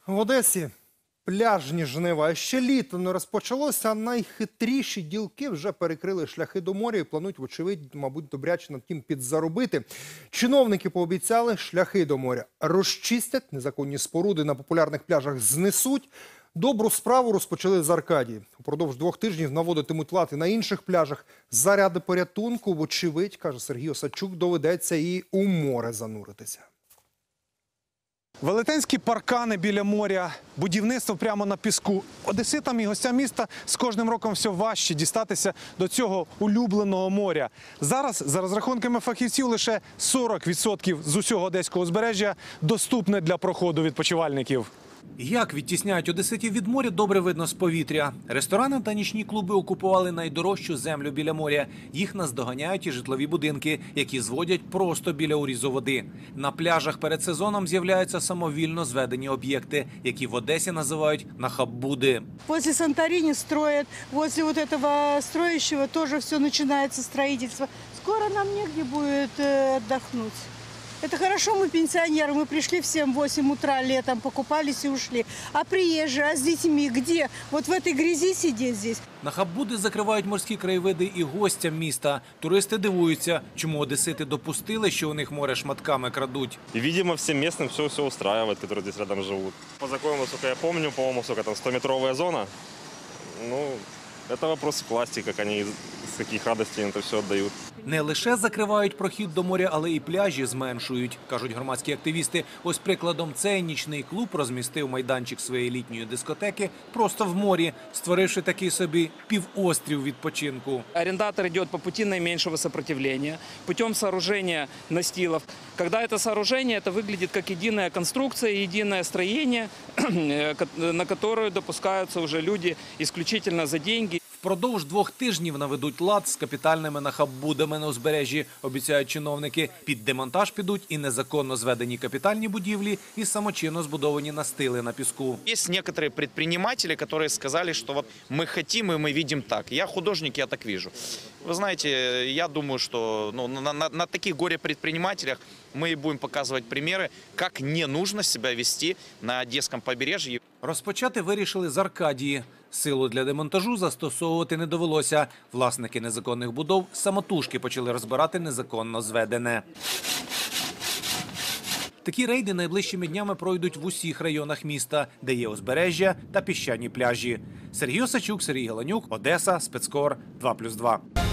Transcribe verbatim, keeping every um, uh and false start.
В Одесі пляжні жнива. Ще літо не розпочалося, а найхитріші ділки вже перекрили шляхи до моря і планують, вочевидь, мабуть, добряче над тим підзаробити. Чиновники пообіцяли, шляхи до моря розчистять, незаконні споруди на популярних пляжах знесуть. Добру справу розпочали з Аркадії. Упродовж двох тижнів наводитимуть лад і на інших пляжах. Заряди порятунку, вочевидь, каже Сергій Осадчук, доведеться і у море зануритися. Велетенські паркани біля моря, будівництво прямо на піску. Одеситам і гостям міста з кожним роком все важче дістатися до цього улюбленого моря. Зараз, за розрахунками фахівців, лише сорок відсотків з усього одеського узбережжя доступне для проходу відпочивальників. Як відтісняють одеситів від моря, добре видно з повітря. Ресторани та нічні клуби окупували найдорожчу землю біля моря. Їх наздоганяють і житлові будинки, які зводять просто біля урізу води. На пляжах перед сезоном з'являються самовільно зведені об'єкти, які в Одесі називають нахабуди. После Санторини строят, возле вот этого строящего тоже все начинается строительство. Скоро нам негде будет э, отдохнуть. Это хорошо, мы пенсионеры, мы пришли в семь-восемь утра летом, покупались и ушли. А приезжие, а с детьми где? Вот в этой грязи сидеть здесь. Нахабуди закривають морські краєвиди і гостям міста. Туристи дивуються, чому одесити допустили, що у них море шматками крадуть. И, видимо, всем местным все-все устраивает, которые здесь рядом живут. По закону, насколько я помню, по-моему, сколько там, стометровая зона. Ну, это вопрос к власти, как они, с каких радостей это все отдают. Не лише закривають прохід до моря, але і пляжі зменшують, кажуть громадські активісти. Ось прикладом цей нічний клуб розмістив майданчик своєї літньої дискотеки просто в морі, створивши такий собі півострів відпочинку. Арендатор идет по пути наименьшего сопротивления, путем сооружения настилов. Когда это сооружение, это выглядит как единая конструкция, единое строение, на которое допускаются уже люди исключительно за деньги. Впродовж двох тижнів наведуть лад з капітальними нахабудами на узбережжі, обіцяють чиновники. Під демонтаж підуть і незаконно зведені капітальні будівлі, і самочинно збудовані настили на піску. Есть некоторые предприниматели, которые сказали, что вот мы хотим и мы видим так. Я художник, я так вижу. Вы знаете, я думаю, что ну, на, на, на таких горе-предпринимателях мы и будем показывать примеры, как не нужно себя вести на Одесском побережье. Розпочати вирішили з Аркадії. Силу для демонтажу застосовувати не довелося. Власники незаконних будов самотужки почали розбирати незаконно зведене. Такі рейди найближчими днями пройдуть в усіх районах міста, де є узбережжя та піщані пляжі. Сергій Осадчук, Сергій Галанюк, Одеса, Спецкор, два плюс два.